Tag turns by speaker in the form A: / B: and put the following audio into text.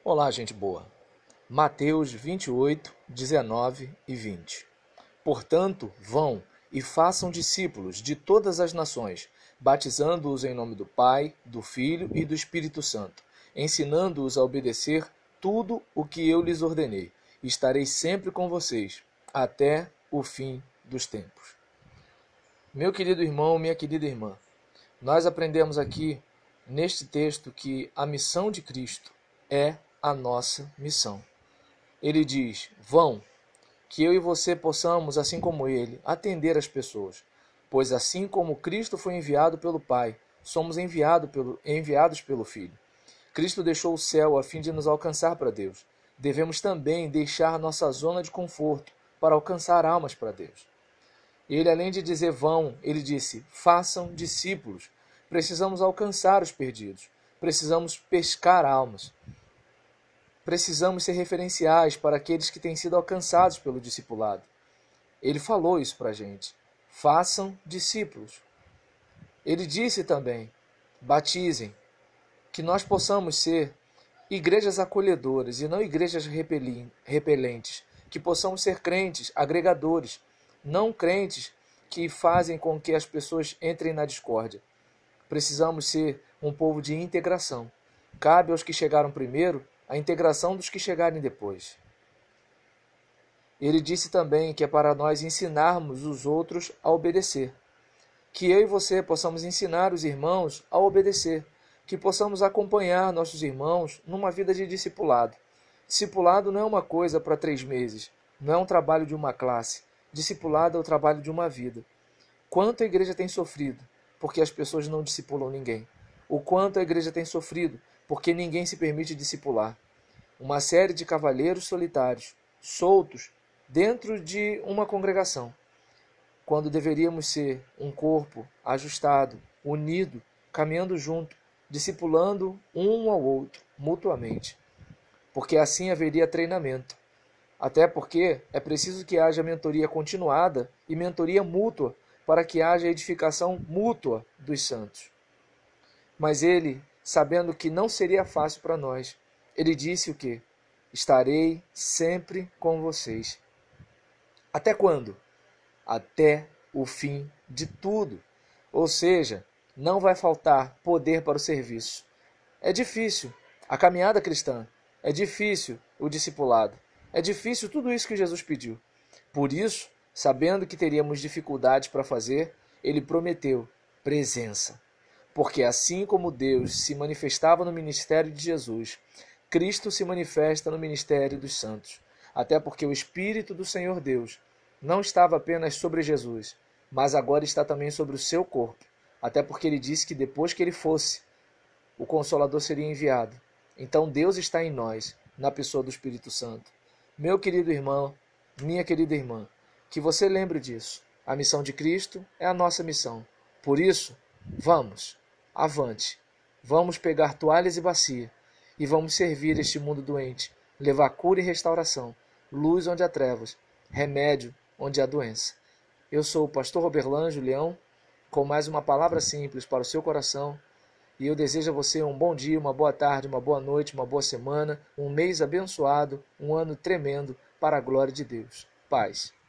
A: Olá, gente boa. Mateus 28, 19 e 20. Portanto, vão e façam discípulos de todas as nações, batizando-os em nome do Pai, do Filho e do Espírito Santo, ensinando-os a obedecer tudo o que eu lhes ordenei. Estarei sempre com vocês, até o fim dos tempos. Meu querido irmão, minha querida irmã, nós aprendemos aqui neste texto que a missão de Cristo é a nossa missão. Ele diz: vão, que eu e você possamos, assim como ele, atender as pessoas. Pois assim como Cristo foi enviado pelo Pai, somos enviados pelo Filho. Cristo deixou o céu a fim de nos alcançar para Deus. Devemos também deixar nossa zona de conforto para alcançar almas para Deus. Ele, além de dizer vão, ele disse: façam discípulos. Precisamos alcançar os perdidos. Precisamos pescar almas. Precisamos ser referenciais para aqueles que têm sido alcançados pelo discipulado. Ele falou isso para a gente. Façam discípulos. Ele disse também: batizem. Que nós possamos ser igrejas acolhedoras e não igrejas repelentes. Que possamos ser crentes agregadores, não crentes que fazem com que as pessoas entrem na discórdia. Precisamos ser um povo de integração. Cabe aos que chegaram primeiro a integração dos que chegarem depois. Ele disse também que é para nós ensinarmos os outros a obedecer. Que eu e você possamos ensinar os irmãos a obedecer. Que possamos acompanhar nossos irmãos numa vida de discipulado. Discipulado não é uma coisa para 3 meses. Não é um trabalho de uma classe. Discipulado é o trabalho de uma vida. Quanto a igreja tem sofrido porque as pessoas não discipulam ninguém. O quanto a igreja tem sofrido porque ninguém se permite discipular. Uma série de cavaleiros solitários, soltos, dentro de uma congregação, quando deveríamos ser um corpo ajustado, unido, caminhando junto, discipulando um ao outro, mutuamente. Porque assim haveria treinamento. Até porque é preciso que haja mentoria continuada e mentoria mútua para que haja edificação mútua dos santos. Mas ele, sabendo que não seria fácil para nós, ele disse o quê? Estarei sempre com vocês. Até quando? Até o fim de tudo. Ou seja, não vai faltar poder para o serviço. É difícil a caminhada cristã. É difícil o discipulado. É difícil tudo isso que Jesus pediu. Por isso, sabendo que teríamos dificuldades para fazer, ele prometeu presença. Porque assim como Deus se manifestava no ministério de Jesus, Cristo se manifesta no ministério dos santos. Até porque o Espírito do Senhor Deus não estava apenas sobre Jesus, mas agora está também sobre o seu corpo. Até porque ele disse que depois que ele fosse, o Consolador seria enviado. Então Deus está em nós, na pessoa do Espírito Santo. Meu querido irmão, minha querida irmã, que você lembre disso. A missão de Cristo é a nossa missão. Por isso, vamos, avante. Vamos pegar toalhas e bacia e vamos servir este mundo doente, levar cura e restauração, luz onde há trevas, remédio onde há doença. Eu sou o pastor Roberlanjo Leão, com mais uma palavra simples para o seu coração, e eu desejo a você um bom dia, uma boa tarde, uma boa noite, uma boa semana, um mês abençoado, um ano tremendo para a glória de Deus. Paz.